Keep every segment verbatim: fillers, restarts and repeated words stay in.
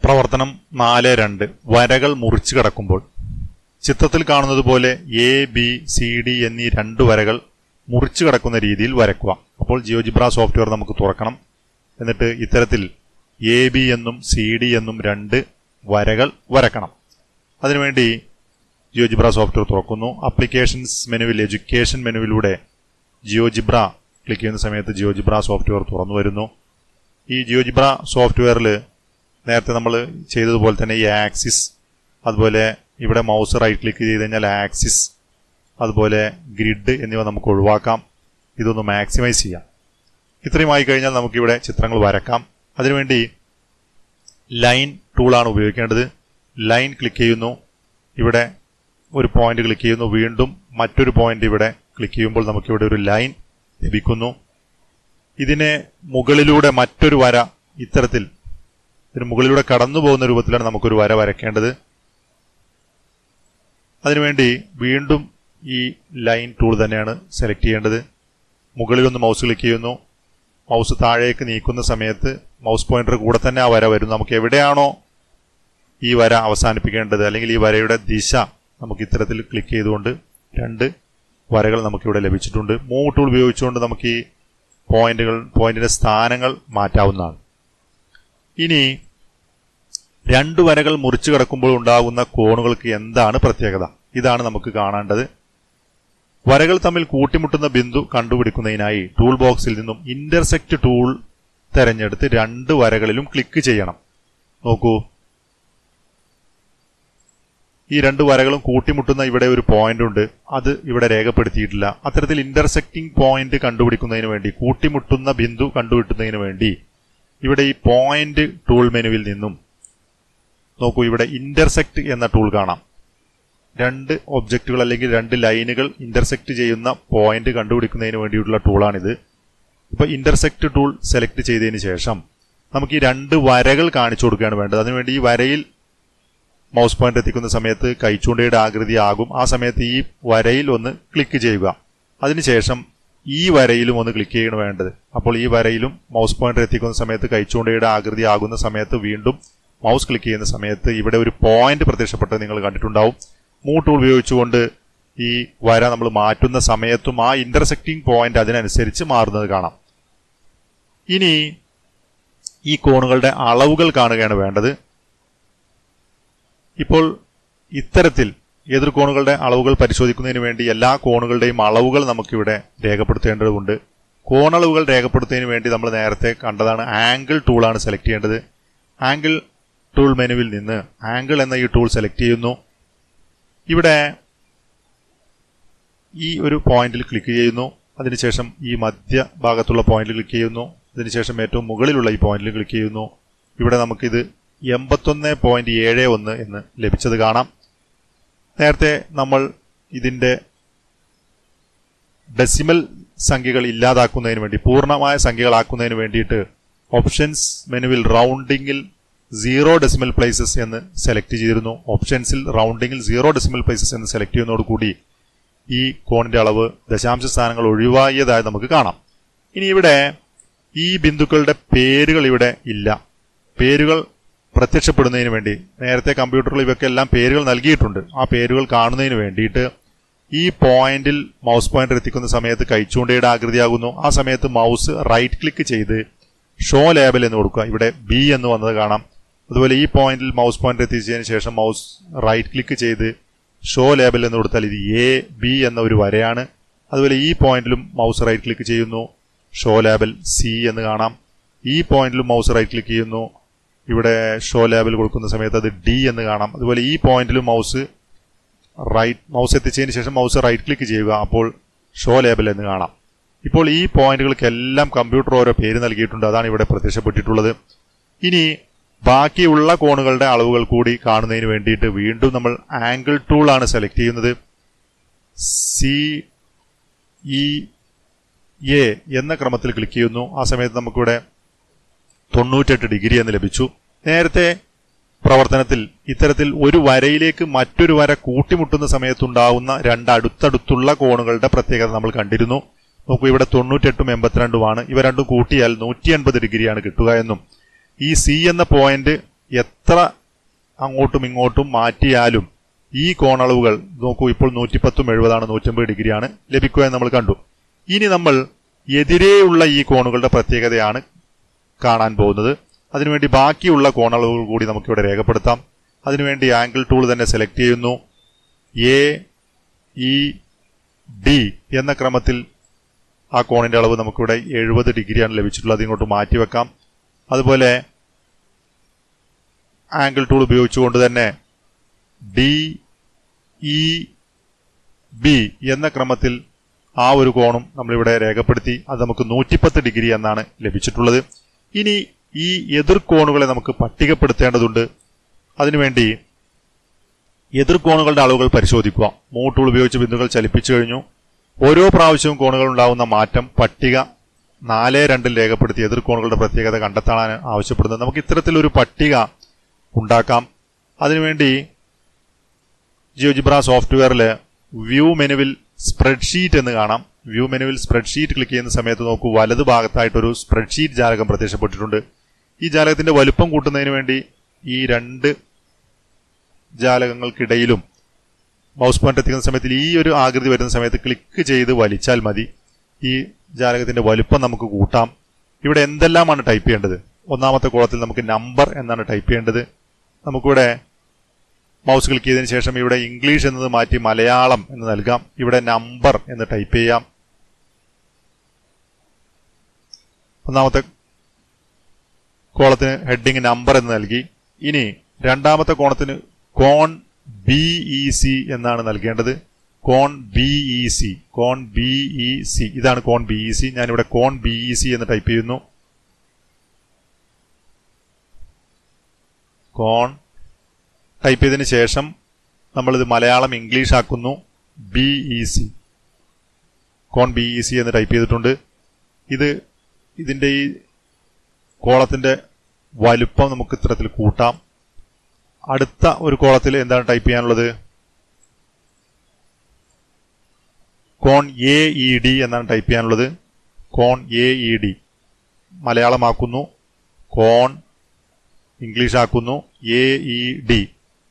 പ്രവർത്തനം നാല് രണ്ട് വരകൾ മുറിച്ചു കടക്കുമ്പോൾ ചിത്രത്തിൽ കാണുന്നത് പോലെ എ ബി സി ഡി എന്നീ രണ്ട് വരകൾ മുറിച്ചു കടക്കുന്ന രീതിയിൽ വരയ്ക്കുക. അപ്പോൾ ജിയോജിബ്ര സോഫ്റ്റ്വെയർ നമുക്ക് തുറക്കണം. എന്നിട്ട് ഇത്തരത്തിൽ എ ബി എന്നും സി ഡി എന്നും രണ്ട് വരകൾ വരക്കണം. അതിനുവേണ്ടി ജിയോജിബ്ര സോഫ്റ്റ്വെയർ തുറക്കുന്നു. ആപ്ലിക്കേഷൻസ് മെനുവിൽ എഡ്യൂക്കേഷൻ മെനുവിലൂടെ ജിയോജിബ്ര ക്ലിക്ക് ചെയ്യുന്ന സമയത്ത് ജിയോജിബ്ര സോഫ്റ്റ്വെയർ തുറന്നു വരുന്നു. ഈ ജിയോജിബ്ര സോഫ്റ്റ്വെയറിൽ നേരത്തെ നമ്മൾ ചെയ്തതുപോലെ തന്നെ ഈ ആക്സിസ്, അതുപോലെ ഇവിടെ മൗസ് റൈറ്റ് ക്ലിക്ക് ചെയ്ത് കഴിഞ്ഞാൽ ആക്സിസ്, അതുപോലെ ഗ്രിഡ് എന്നിവ നമുക്ക് ഒഴിവാക്കാം. ഇതൊന്ന് മാക്സിമൈസ് ചെയ്യാം. ഇത്രയുമായി കഴിഞ്ഞാൽ നമുക്കിവിടെ ചിത്രങ്ങൾ വരക്കാം. അതിനുവേണ്ടി ലൈൻ ടൂളാണ് ഉപയോഗിക്കേണ്ടത്. ലൈൻ ക്ലിക്ക് ചെയ്യുന്നു. ഇവിടെ ഒരു പോയിന്റ് ക്ലിക്ക് ചെയ്യുന്നു. വീണ്ടും മറ്റൊരു പോയിന്റ് ഇവിടെ ക്ലിക്ക് ചെയ്യുമ്പോൾ നമുക്കിവിടെ ഒരു ലൈൻ ലഭിക്കുന്നു. ഇതിനെ മുകളിലൂടെ മറ്റൊരു വര ഇത്തരത്തിൽ ഇതിന് മുകളിലൂടെ കടന്നു പോകുന്ന രൂപത്തിലാണ് നമുക്കൊരു വര വരയ്ക്കേണ്ടത്. അതിനുവേണ്ടി വീണ്ടും ഈ ലൈൻ ടൂൾ തന്നെയാണ് സെലക്ട് ചെയ്യേണ്ടത്. മുകളിലൊന്ന് മൗസ് ക്ലിക്ക് ചെയ്യുന്നു. മൗസ് താഴേക്ക് നീക്കുന്ന സമയത്ത് മൗസ് പോയിന്റർ കൂടെ തന്നെ ആ വര വരും. നമുക്ക് എവിടെയാണോ ഈ വര അവസാനിപ്പിക്കേണ്ടത് അല്ലെങ്കിൽ ഈ വരയുടെ ദിശ നമുക്ക് ഇത്തരത്തിൽ ക്ലിക്ക് ചെയ്തുകൊണ്ട് രണ്ട് വരകൾ നമുക്കിവിടെ ലഭിച്ചിട്ടുണ്ട്. മൂവ് ടൂൾ ഉപയോഗിച്ചുകൊണ്ട് നമുക്ക് ഈ പോയിന്റുകൾ പോയിന്റിന്റെ സ്ഥാനങ്ങൾ മാറ്റാവുന്നതാണ്. ഇനി രണ്ട് വരകൾ മുറിച്ചു കടക്കുമ്പോൾ ഉണ്ടാകുന്ന കോണുകൾക്ക് എന്താണ് പ്രത്യേകത? ഇതാണ് നമുക്ക് കാണേണ്ടത്. വരകൾ തമ്മിൽ കൂട്ടിമുട്ടുന്ന ബിന്ദു കണ്ടുപിടിക്കുന്നതിനായി ടൂൾ ബോക്സിൽ നിന്നും ഇന്റർസെക്റ്റ് ടൂൾ തെരഞ്ഞെടുത്ത് രണ്ട് വരകളിലും ക്ലിക്ക് ചെയ്യണം. നോക്കൂ, ഈ രണ്ട് വരകളും കൂട്ടിമുട്ടുന്ന ഇവിടെ ഒരു പോയിന്റ് ഉണ്ട്. അത് ഇവിടെ രേഖപ്പെടുത്തിയിട്ടില്ല. അത്തരത്തിൽ ഇന്റർസെക്റ്റിംഗ് പോയിന്റ് കണ്ടുപിടിക്കുന്നതിന് വേണ്ടി, കൂട്ടിമുട്ടുന്ന ബിന്ദു കണ്ടുപിടിക്കുന്നതിന് വേണ്ടി ഇവിടെ ഈ പോയിന്റ് ടൂൾ മെനുവിൽ നിന്നും നോക്കൂ, ഇവിടെ ഇന്റർസെക്റ്റ് എന്ന ടൂൾ കാണാം. രണ്ട് ഒബ്ജക്റ്റുകൾ അല്ലെങ്കിൽ രണ്ട് ലൈനുകൾ ഇന്റർസെക്റ്റ് ചെയ്യുന്ന പോയിന്റ് കണ്ടുപിടിക്കുന്നതിന് വേണ്ടിയിട്ടുള്ള ടൂളാണിത്. ഇപ്പൊ ഇന്റർസെക്റ്റ് ടൂൾ സെലക്ട് ചെയ്തതിന് ശേഷം നമുക്ക് ഈ രണ്ട് വരകൾ കാണിച്ചു കൊടുക്കുകയാണ് വേണ്ടത്. അതിനുവേണ്ടി ഈ വരയിൽ മൗസ് പോയിന്റ് എത്തിക്കുന്ന സമയത്ത് കൈച്ചൂണ്ടയുടെ ആകൃതി ആകും. ആ സമയത്ത് ഈ വരയിൽ ഒന്ന് ക്ലിക്ക് ചെയ്യുക. അതിനുശേഷം ഈ വരയിലും ഒന്ന് ക്ലിക്ക് ചെയ്യണം വേണ്ടത്. അപ്പോൾ ഈ വരയിലും മൗസ് പോയിന്റർ എത്തിക്കുന്ന സമയത്ത് കൈച്ചൂണ്ടയുടെ ആകൃതി ആകുന്ന സമയത്ത് വീണ്ടും മൗസ് ക്ലിക്ക് ചെയ്യുന്ന സമയത്ത് ഇവിടെ ഒരു പോയിന്റ് പ്രത്യക്ഷപ്പെട്ടത് നിങ്ങൾ കണ്ടിട്ടുണ്ടാവും. മൂവ് ടൂൾ ഉപയോഗിച്ചുകൊണ്ട് ഈ വര നമ്മൾ മാറ്റുന്ന സമയത്തും ആ ഇന്റർസെക്റ്റിംഗ് പോയിന്റ് അതിനനുസരിച്ച് മാറുന്നത് കാണാം. ഇനി ഈ കോണുകളുടെ അളവുകൾ കാണുകയാണ് വേണ്ടത്. ഇപ്പോൾ ഇത്തരത്തിൽ എതിർകോണുകളുടെ അളവുകൾ പരിശോധിക്കുന്നതിന് വേണ്ടി എല്ലാ കോണുകളുടെയും അളവുകൾ നമുക്കിവിടെ രേഖപ്പെടുത്തേണ്ടതുണ്ട്. കോണളവുകൾ രേഖപ്പെടുത്തുന്നതിന് വേണ്ടി നമ്മൾ നേരത്തെ കണ്ടതാണ് ആംഗിൾ ടൂളാണ് സെലക്ട് ചെയ്യേണ്ടത്. ആംഗിൾ ടൂൾ മെനുവിൽ നിന്ന് ആംഗിൾ എന്ന ഈ ടൂൾ സെലക്ട് ചെയ്യുന്നു. ഇവിടെ ഈ ഒരു പോയിന്റിൽ ക്ലിക്ക് ചെയ്യുന്നു. അതിനുശേഷം ഈ മധ്യ ഭാഗത്തുള്ള പോയിന്റിൽ ക്ലിക്ക് ചെയ്യുന്നു. അതിനുശേഷം ഏറ്റവും മുകളിലുള്ള ഈ പോയിന്റിൽ ക്ലിക്ക് ചെയ്യുന്നു. ഇവിടെ നമുക്കിത് എൺപത്തൊന്ന് പോയിന്റ് ഏഴ് ഒന്ന് എന്ന് ലഭിച്ചത് കാണാം. നേരത്തെ നമ്മൾ ഇതിന്റെ ഡെസിമൽ സംഖ്യകൾ ഇല്ലാതാക്കുന്നതിന് വേണ്ടി, പൂർണ്ണമായ സംഖ്യകളാക്കുന്നതിന് വേണ്ടിയിട്ട് ഓപ്ഷൻസ് മെനുവിൽ റൗണ്ടിങ്ങിൽ സീറോ ഡെസിമൽ പ്ലേസസ് എന്ന് സെലക്ട് ചെയ്തിരുന്നു. ഓപ്ഷൻസിൽ റൗണ്ടിങ്ങിൽ സീറോ ഡെസിമൽ പ്ലേസസ് എന്ന് സെലക്ട് ചെയ്യുന്നതോടുകൂടി ഈ കോണിന്റെ അളവ് ദശാംശ സ്ഥാനങ്ങൾ ഒഴിവാക്കിയതായി നമുക്ക് കാണാം. ഇനി ഇവിടെ ഈ ബിന്ദുക്കളുടെ പേരുകൾ ഇവിടെ ഇല്ല. പേരുകൾ പ്രത്യക്ഷപ്പെടുന്നതിന് വേണ്ടി നേരത്തെ കമ്പ്യൂട്ടറിൽ ഇവയ്ക്കെല്ലാം പേരുകൾ നൽകിയിട്ടുണ്ട്. ആ പേരുകൾ കാണുന്നതിന് വേണ്ടിയിട്ട് ഈ പോയിന്റിൽ മൗസ് പോയിന്റർ എത്തിക്കുന്ന സമയത്ത് കൈച്ചൂണ്ടയുടെ ആകൃതിയാകുന്നു. ആ സമയത്ത് മൗസ് റൈറ്റ് ക്ലിക്ക് ചെയ്ത് ഷോ ലേബൽ എന്ന് കൊടുക്കുക. ഇവിടെ ബി എന്ന് വന്നത് കാണാം. അതുപോലെ ഈ പോയിന്റിൽ മൗസ് പോയിന്റർ എത്തിച്ചതിന് ശേഷം മൗസ് റൈറ്റ് ക്ലിക്ക് ചെയ്ത് ഷോ ലേബൽ എന്ന് കൊടുത്താൽ ഇത് എ ബി എന്ന ഒരു വരയാണ്. അതുപോലെ ഈ പോയിന്റിലും മൗസ് റൈറ്റ് ക്ലിക്ക് ചെയ്യുന്നു, ഷോ ലേബൽ സി എന്ന് കാണാം. ഈ പോയിന്റിലും മൗസ് റൈറ്റ് ക്ലിക്ക് ചെയ്യുന്നു, ഇവിടെ ഷോ ലേബൽ കൊടുക്കുന്ന സമയത്ത് അത് ഡി എന്ന് കാണാം. അതുപോലെ ഈ പോയിന്റിലും മൗസ് റൈറ്റ് മൗസ് എത്തിച്ചതിന് ശേഷം മൗസ് റൈറ്റ് ക്ലിക്ക് ചെയ്യുക, അപ്പോൾ ഷോ ലേബൽ എന്ന് കാണാം. ഇപ്പോൾ ഈ പോയിന്റുകൾക്കെല്ലാം കമ്പ്യൂട്ടർ ഓരോ പേര് നൽകിയിട്ടുണ്ട്. അതാണ് ഇവിടെ പ്രത്യക്ഷപ്പെട്ടിട്ടുള്ളത്. ഇനി ബാക്കിയുള്ള കോണുകളുടെ അളവുകൾ കൂടി കാണുന്നതിന് വേണ്ടിയിട്ട് വീണ്ടും നമ്മൾ ആംഗിൾ ടൂൾ ആണ് സെലക്ട് ചെയ്യുന്നത്. സി ഇ എ എന്ന ക്രമത്തിൽ ക്ലിക്ക് ചെയ്യുന്നു. ആ സമയത്ത് നമുക്കിവിടെ തൊണ്ണൂറ്റെട്ട് ഡിഗ്രി എന്ന് ലഭിച്ചു. നേരത്തെ പ്രവർത്തനത്തിൽ ഇത്തരത്തിൽ ഒരു വരയിലേക്ക് മറ്റൊരു വര കൂട്ടിമുട്ടുന്ന സമയത്തുണ്ടാവുന്ന രണ്ട് അടുത്തടുത്തുള്ള കോണുകളുടെ പ്രത്യേകത നമ്മൾ കണ്ടിരുന്നു. നോക്കൂ, ഇവിടെ തൊണ്ണൂറ്റെട്ടും എൺപത്തിരണ്ടുമാണ്. ഇവ രണ്ടും കൂട്ടിയാൽ നൂറ്റി എൺപത് ഡിഗ്രിയാണ് കിട്ടുക എന്നും ഈ സി എന്ന പോയിന്റ് എത്ര അങ്ങോട്ടും ഇങ്ങോട്ടും മാറ്റിയാലും ഈ കോണളവുകൾ നോക്കൂ, ഇപ്പോൾ നൂറ്റിപ്പത്തും എഴുപതാണ്, നൂറ്റമ്പത് ഡിഗ്രിയാണ് ലഭിക്കുക എന്ന് നമ്മൾ കണ്ടു. ഇനി നമ്മൾ എതിരെയുള്ള ഈ കോണുകളുടെ പ്രത്യേകതയാണ് കാണാൻ പോകുന്നത്. അതിനുവേണ്ടി ബാക്കിയുള്ള കോണളവുകൾ കൂടി നമുക്കിവിടെ രേഖപ്പെടുത്താം. അതിനുവേണ്ടി ആംഗിൾ ടൂൾ തന്നെ സെലക്ട് ചെയ്യുന്നു. എ ഇ ഡി എന്ന ക്രമത്തിൽ ആ കോണിന്റെ അളവ് നമുക്കിവിടെ എഴുപത് ഡിഗ്രിയാണ് ലഭിച്ചിട്ടുള്ളത്. ഇങ്ങോട്ട് മാറ്റിവെക്കാം. അതുപോലെ ആംഗിൾ ടൂൾ ഉപയോഗിച്ചുകൊണ്ട് തന്നെ ഡി ഇ ബി എന്ന ക്രമത്തിൽ ആ ഒരു കോണും നമ്മളിവിടെ രേഖപ്പെടുത്തി. അത് നമുക്ക് നൂറ്റിപ്പത്ത് ഡിഗ്രി എന്നാണ് ലഭിച്ചിട്ടുള്ളത്. ഇനി ഈ എതിർകോണുകളെ നമുക്ക് പട്ടികപ്പെടുത്തേണ്ടതുണ്ട്. അതിനുവേണ്ടി എതിർകോണുകളുടെ അളവുകൾ പരിശോധിക്കുക. മൂവ് ടൂൾ ഉപയോഗിച്ച് ബിന്ദുക്കൾ ചലിപ്പിച്ചു കഴിഞ്ഞു. ഓരോ പ്രാവശ്യവും കോണുകൾ ഉണ്ടാകുന്ന മാറ്റം പട്ടിക നാല് രണ്ടിൽ രേഖപ്പെടുത്തി എതിർകോണുകളുടെ പ്രത്യേകത കണ്ടെത്താനാണ് ആവശ്യപ്പെടുന്നത്. നമുക്ക് ഇത്തരത്തിലൊരു പട്ടിക ഉണ്ടാക്കാം. അതിനുവേണ്ടി ജിയോജിബ്ര സോഫ്റ്റ്വെയറിൽ വ്യൂ മെനുവിൽ സ്പ്രെഡ്ഷീറ്റ് എന്ന് കാണാം. വ്യൂ മെനുവിൽ സ്പ്രെഡ്ഷീറ്റ് ക്ലിക്ക് ചെയ്യുന്ന സമയത്ത് നോക്കൂ, വലതു ഭാഗത്തായിട്ടൊരു സ്പ്രെഡ്ഷീറ്റ് ജാലകം പ്രത്യക്ഷപ്പെട്ടിട്ടുണ്ട്. ഈ ജാലകത്തിന്റെ വലുപ്പം കൂട്ടുന്നതിന് വേണ്ടി ഈ രണ്ട് ജാലകങ്ങൾക്കിടയിലും മൗസ് പോയിന്റ് എത്തിക്കുന്ന സമയത്ത് ഈ ഒരു ആകൃതി വരുന്ന സമയത്ത് ക്ലിക്ക് ചെയ്ത് വലിച്ചാൽ മതി. ഈ ജാലകത്തിന്റെ വലുപ്പം നമുക്ക് കൂട്ടാം. ഇവിടെ എന്തെല്ലാമാണ് ടൈപ്പ് ചെയ്യേണ്ടത്? ഒന്നാമത്തെ കോളത്തിൽ നമുക്ക് നമ്പർ എന്നാണ് ടൈപ്പ് ചെയ്യേണ്ടത്. നമുക്കിവിടെ മൗസ് ക്ലിക്ക് ചെയ്തതിനു ശേഷം ഇവിടെ ഇംഗ്ലീഷ് എന്നത് മാറ്റി മലയാളം എന്ന് നൽകാം. ഇവിടെ നമ്പർ എന്ന് ടൈപ്പ് ചെയ്യാം. ഒന്നാമത്തെ കോളത്തിന് ഹെഡിങ് നമ്പർ എന്ന് നൽകി. ഇനി രണ്ടാമത്തെ കോണത്തിന് കോൺ ബി ഇ സി എന്നാണ് നൽകേണ്ടത്. കോൺ ബി ഇ സി കോൺ ബി ഇ സി ഇതാണ് കോൺ ബി ഇ സി. ഞാനിവിടെ കോൺ ബി ഇ സി എന്ന് ടൈപ്പ് ചെയ്യുന്നു. കോൺ ടൈപ്പ് ചെയ്തതിന് ശേഷം നമ്മളിത് മലയാളം ഇംഗ്ലീഷ് ആക്കുന്നു. ബി ഇ സി കോൺ ബി ഇ സി എന്ന് ടൈപ്പ് ചെയ്തിട്ടുണ്ട്. ഇത് ഇതിന്റെ ഈ കോളത്തിന്റെ വലുപ്പം നമുക്ക് ഇത്തരത്തിൽ കൂട്ടാം. അടുത്ത ഒരു കോളത്തിൽ എന്താണ് ടൈപ്പ് ചെയ്യാനുള്ളത്? കോൺ എ ഇ ഡി എന്നാണ് ടൈപ്പ് ചെയ്യാനുള്ളത്. കോൺ എ ഇ ഡി മലയാളമാക്കുന്നു. കോൺ ഇംഗ്ലീഷ് ആക്കുന്നു. എ ഇ ഡി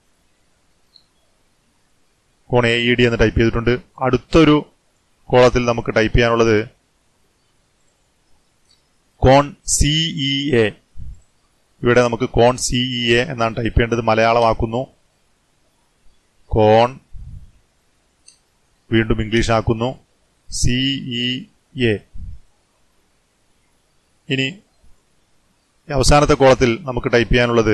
കോൺ എ ഇ ഡി എന്ന് ടൈപ്പ് ചെയ്തിട്ടുണ്ട്. അടുത്തൊരു കോളത്തിൽ നമുക്ക് ടൈപ്പ് ചെയ്യാനുള്ളത് കോൺ സി ഇ എ. ഇവിടെ നമുക്ക് കോൺ സി ഇ എ എന്നാണ് ടൈപ്പ് ചെയ്യേണ്ടത്. മലയാളമാക്കുന്നു. കോൺ വീണ്ടും ഇംഗ്ലീഷ് ആക്കുന്നു. C E A. ഇനി അവസാനത്തെ കോളത്തിൽ നമുക്ക് ടൈപ്പ് ചെയ്യാനുള്ളത്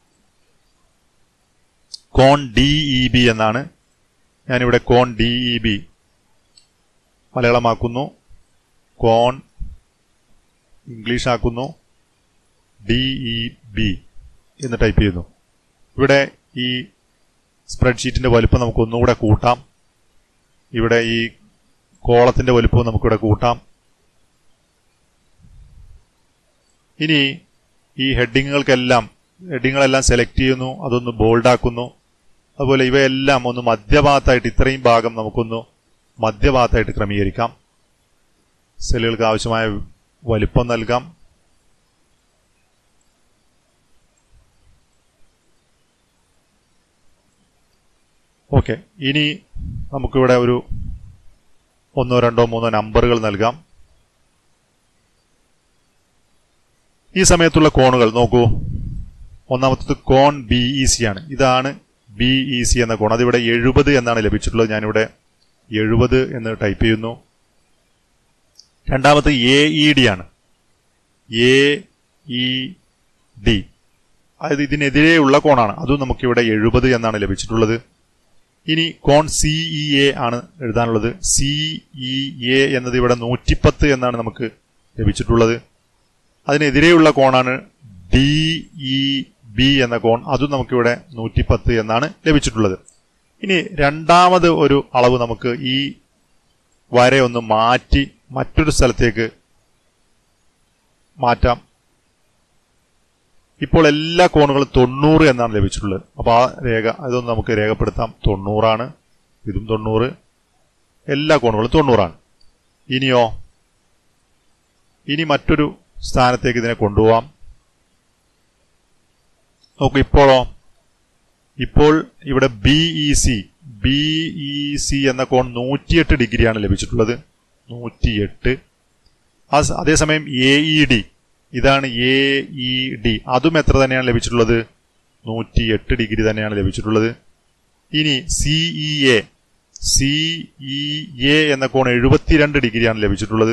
കോൺ ഡി ഇ ബി എന്നാണ്. ഞാനിവിടെ കോൺ ഡി ഇ ബി മലയാളമാക്കുന്നു. കോൺ ഇംഗ്ലീഷ് ആക്കുന്നു. ഡി ഇ ബി എന്ന് ടൈപ്പ് ചെയ്യുന്നു. ഇവിടെ ഈ സ്പ്രെഡ്ഷീറ്റിന്റെ വലുപ്പം നമുക്ക് ഒന്നുകൂടെ കൂട്ടാം. ഇവിടെ ഈ കോളത്തിന്റെ വലുപ്പവും നമുക്കിവിടെ കൂട്ടാം. ഇനി ഈ ഹെഡിങ്ങുകൾക്കെല്ലാം ഹെഡിങ്ങുകളെല്ലാം സെലക്ട് ചെയ്യുന്നു. അതൊന്ന് ബോൾഡ് ആക്കുന്നു. അതുപോലെ ഇവയെല്ലാം ഒന്ന് മധ്യഭാഗത്തായിട്ട് ഇത്രയും ഭാഗം നമുക്കൊന്ന് മധ്യഭാഗത്തായിട്ട് ക്രമീകരിക്കാം. സെല്ലുകൾക്ക് ആവശ്യമായ വലുപ്പം നൽകാം. ഓക്കെ, ഇനി നമുക്കിവിടെ ഒരു ഒന്നോ രണ്ടോ മൂന്നോ നമ്പറുകൾ നൽകാം. ഈ സമയത്തുള്ള കോണുകൾ നോക്കൂ. ഒന്നാമത്തത് കോൺ ബി ഇ സി ആണ്. ഇതാണ് ബി ഇ സി എന്ന കോൺ. അതിവിടെ എഴുപത് എന്നാണ് ലഭിച്ചിട്ടുള്ളത്. ഞാനിവിടെ എഴുപത് എന്ന് ടൈപ്പ് ചെയ്യുന്നു. രണ്ടാമത് എ ഇ ഡി ആണ്. എ ഇ ഡി അതായത് ഇതിനെതിരെയുള്ള കോണാണ്. അതും നമുക്കിവിടെ എഴുപത് എന്നാണ് ലഭിച്ചിട്ടുള്ളത്. ഇനി കോൺ സി ഇ എ ആണ് എഴുതാനുള്ളത്. സി ഇ എ എന്നത് ഇവിടെ നൂറ്റിപ്പത്ത് എന്നാണ് നമുക്ക് ലഭിച്ചിട്ടുള്ളത്. അതിനെതിരെയുള്ള കോണാണ് ഡി ഇ ബി എന്ന കോൺ. അതും നമുക്കിവിടെ നൂറ്റിപ്പത്ത് എന്നാണ് ലഭിച്ചിട്ടുള്ളത്. ഇനി രണ്ടാമത് ഒരു അളവ് നമുക്ക് ഈ വരയൊന്ന് മാറ്റി മറ്റൊരു സ്ഥലത്തേക്ക് മാറ്റാം. ഇപ്പോൾ എല്ലാ കോണുകളും തൊണ്ണൂറ് എന്നാണ് ലഭിച്ചിട്ടുള്ളത്. അപ്പോൾ ആ രേഖ അതൊന്ന് നമുക്ക് രേഖപ്പെടുത്താം. തൊണ്ണൂറാണ്. ഇതും തൊണ്ണൂറ്. എല്ലാ കോണുകളും തൊണ്ണൂറാണ്. ഇനിയോ ഇനി മറ്റൊരു സ്ഥാനത്തേക്ക് ഇതിനെ കൊണ്ടുപോവാം. നോക്കൂ ഇപ്പോഴോ, ഇപ്പോൾ ഇവിടെ B E C B E C എന്ന കോൺ നൂറ്റിയെട്ട് ഡിഗ്രിയാണ് ലഭിച്ചിട്ടുള്ളത്, നൂറ്റിയെട്ട്. അതേസമയം എ ഇ ഡി, ഇതാണ് എ ഇ ഡി, അതും എത്ര തന്നെയാണ് ലഭിച്ചിട്ടുള്ളത്, നൂറ്റിയെട്ട് ഡിഗ്രി തന്നെയാണ് ലഭിച്ചിട്ടുള്ളത്. ഇനി C E A C E A എന്ന കോൺ എഴുപത്തിരണ്ട് ഡിഗ്രിയാണ് ലഭിച്ചിട്ടുള്ളത്.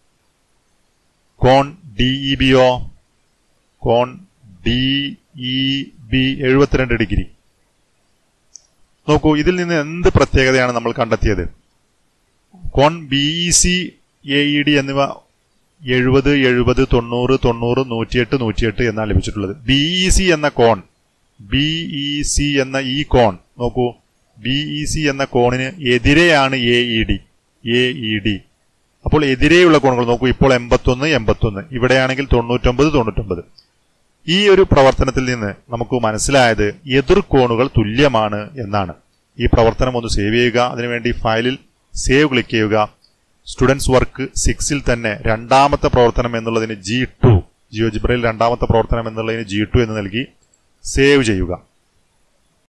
കോൺ ഡി ഇ ബിയോ, കോൺ ഡി ഇ ബി എഴുപത്തിരണ്ട് ഡിഗ്രി. നോക്കൂ, ഇതിൽ നിന്ന് എന്ത് പ്രത്യേകതയാണ് നമ്മൾ കണ്ടെത്തിയത്? കോൺ B E C A E D എന്നിവ എഴുപത് എഴുപത് തൊണ്ണൂറ് തൊണ്ണൂറ് നൂറ്റിയെട്ട് നൂറ്റിയെട്ട് എന്നാണ് ലഭിച്ചിട്ടുള്ളത്. ബി ഇ സി എന്ന കോൺ ബി ഇ സി എന്ന ഈ കോൺ നോക്കൂ, ബി ഇ സി എന്ന കോണിന് എതിരെയാണ് A E D A E D. അപ്പോൾ എതിരെയുള്ള കോണുകൾ നോക്കൂ, ഇപ്പോൾ എൺപത്തൊന്ന് എൺപത്തൊന്ന്, ഇവിടെയാണെങ്കിൽ തൊണ്ണൂറ്റൊമ്പത് തൊണ്ണൂറ്റൊമ്പത്. ഈ ഒരു പ്രവർത്തനത്തിൽ നിന്ന് നമുക്ക് മനസ്സിലായത് എതിർ കോണുകൾ തുല്യമാണ് എന്നാണ്. ഈ പ്രവർത്തനം ഒന്ന് സേവ് ചെയ്യുക. അതിനുവേണ്ടി ഫയലിൽ സേവ് ക്ലിക്ക് ചെയ്യുക. സ്റ്റുഡൻസ് വർക്ക് സിക്സിൽ തന്നെ രണ്ടാമത്തെ പ്രവർത്തനം എന്നുള്ളതിന് ജി ടു, ജിയോജിബ്രയിൽ രണ്ടാമത്തെ പ്രവർത്തനം എന്നുള്ളതിന് ജി ടു എന്ന് നൽകി സേവ് ചെയ്യുക.